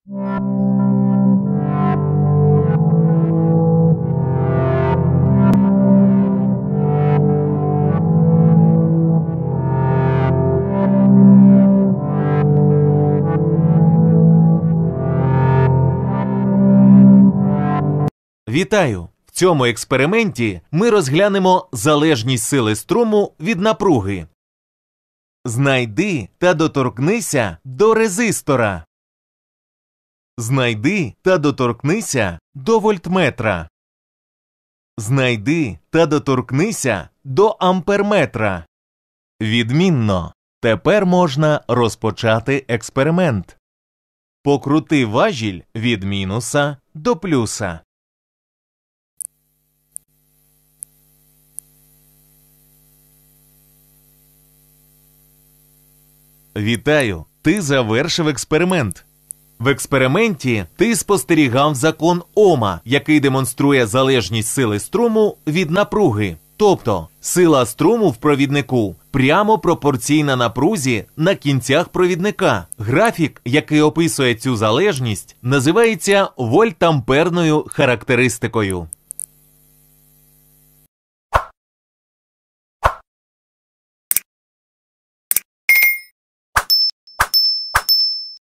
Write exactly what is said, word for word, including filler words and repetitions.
Вітаю! В цьому експерименті ми розглянемо залежність сили струму від напруги. Знайди та доторкнися до резистора. Знайди та доторкнися до вольтметра. Знайди та доторкнися до амперметра. Відмінно! Тепер можна розпочати експеримент. Покрути важіль від мінуса до плюса. Вітаю! Ти завершив експеримент. В експерименті ти спостерігав закон Ома, який демонструє залежність сили струму від напруги. Тобто, сила струму в провіднику прямо пропорційна напрузі на кінцях провідника. Графік, який описує цю залежність, називається вольтамперною характеристикою.